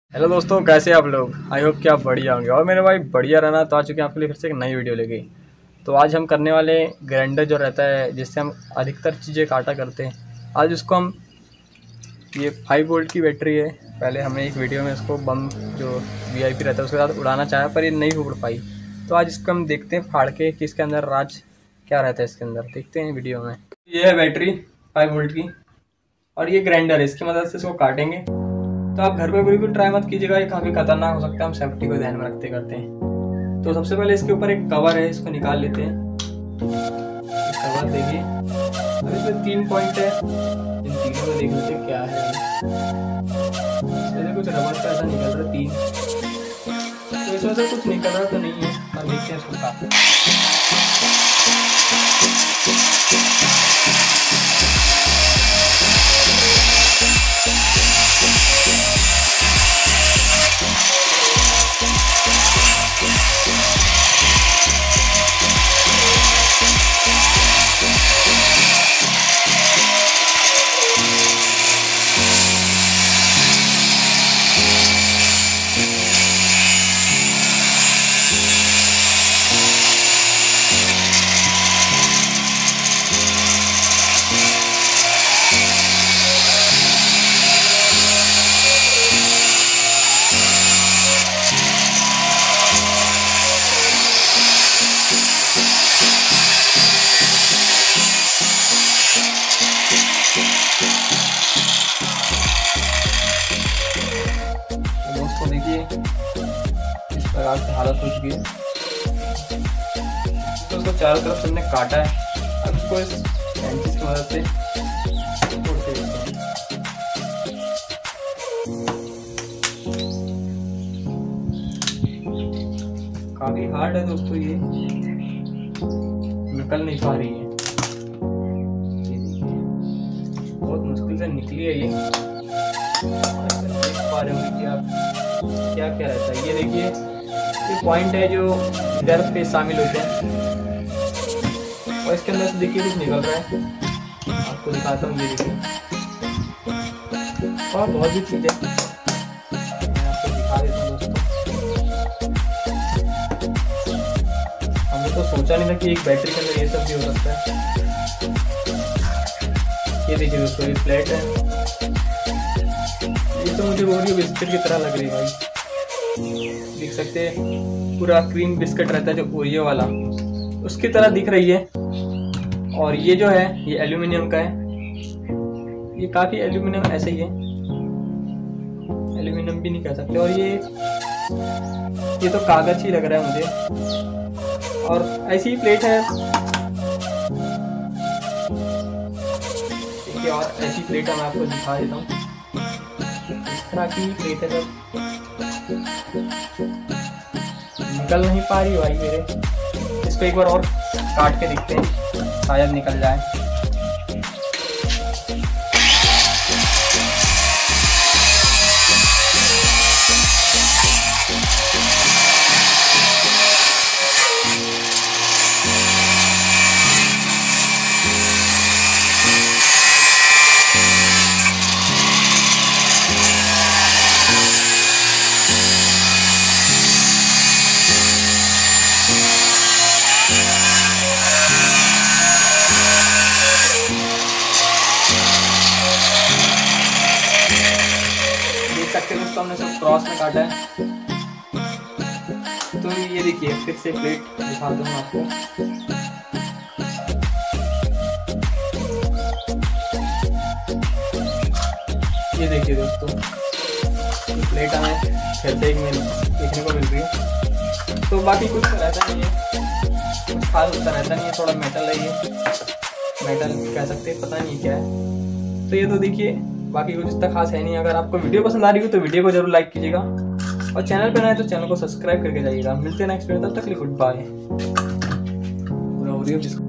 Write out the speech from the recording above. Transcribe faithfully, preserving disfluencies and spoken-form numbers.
Hello दोस्तों, कैसे आप लोग। आई होप कि आप बढ़िया होंगे और मेरे भाई बढ़िया रहना। तो आ चुके हैं आपके लिए फिर से एक नई वीडियो लेके। तो आज हम करने वाले ग्राइंडर जो रहता है जिससे हम अधिकतर चीज़ें काटा करते हैं, आज उसको हम ये फाइव वोल्ट की बैटरी है। पहले हमने एक वीडियो में उसको बम जो वीआईपी रहता है उसके साथ उड़ाना चाहा पर ये नहीं उड़ पाई। तो आज इसको हम देखते हैं फाड़ के कि इसके अंदर राज क्या रहता है। इसके अंदर देखते हैं वीडियो में। ये है बैटरी फाइव वोल्ट की और ये ग्राइंडर है, इसकी मदद से इसको काटेंगे। तो आप घर पे बिल्कुल ट्राई मत कीजिएगा, ये काफ़ी खतरनाक हो सकता है। हम सेफ्टी को ध्यान में रखते करते हैं। तो सबसे पहले इसके ऊपर एक कवर है, इसको निकाल लेते हैं। कवर देखिए, अब इसमें तीन पॉइंट है, इन तीनों में देख लेते हैं क्या है। इसमें कुछ रबर का ऐसा निकल रहा है तीन, तो इसमें से कुछ निकल रहा तो नहीं है। और देखते हैं इसको काफी देखिए इस प्रकार से हालत हो चुकी है। तो उसको चारों तरफ से हमने काटा है। अब इसको इस पेंसिल की मदद से तोड़ते हैं। काफी हार्ड है दोस्तों, ये निकल नहीं पा रही है। ये देखिए बहुत मुश्किल से निकली है ये। देख पा रहे होंगे कि आप क्या क्या रहता है। ये देखिए ये पॉइंट है जो इधर पे शामिल होते हैं और इसके अंदर से देखिए कुछ निकल रहा है। आपको दिखाता हूँ, ये देखिए और बहुत भी चीज़ें मैं आपको दिखा देता हूँ दोस्तों। हमने तो सोचा नहीं था कि एक बैटरी के अंदर ये सब भी हो सकता है। ये देखिए दोस्तों, ये प्लेट है। ये तो मुझे ओरियो बिस्किट की तरह लग रही है भाई, देख सकते हैं पूरा क्रीम बिस्किट रहता है जो ओरियो वाला, उसकी तरह दिख रही है। और ये जो है ये एल्यूमिनियम का है। ये काफ़ी एल्यूमिनियम ऐसे ही है, एल्यूमिनियम भी नहीं कह सकते। और ये ये तो कागज ही लग रहा है मुझे। और ऐसी ही प्लेट है, देखिए और ऐसी प्लेट है, मैं आपको दिखा देता हूँ। तरह की प्लेट है, निकल नहीं पा रही भाई मेरे। इसको एक बार और काट के देखते हैं, शायद निकल जाए। सकते हैं दोस्तों, हमने सब क्रॉस में काटा है। तो ये देखिए फिर से प्लेट दिखा दूँ आपको। ये देखिए दोस्तों, ये प्लेट हमें फिर से एक में देखने को मिल रही है। तो बाकी कुछ रहता नहीं है, कुछ खास होता रहता नहीं है। थोड़ा मेटल है, ये मेटल कह सकते हैं, पता नहीं क्या है। तो ये तो देखिए बाकी कुछ इतना खास है नहीं। अगर आपको वीडियो पसंद आ रही हो तो वीडियो को जरूर लाइक कीजिएगा और चैनल पर नए तो चैनल को सब्सक्राइब करके जाइएगा। मिलते हैं नेक्स्ट वीडियो, तब तक के लिए गुड बाय।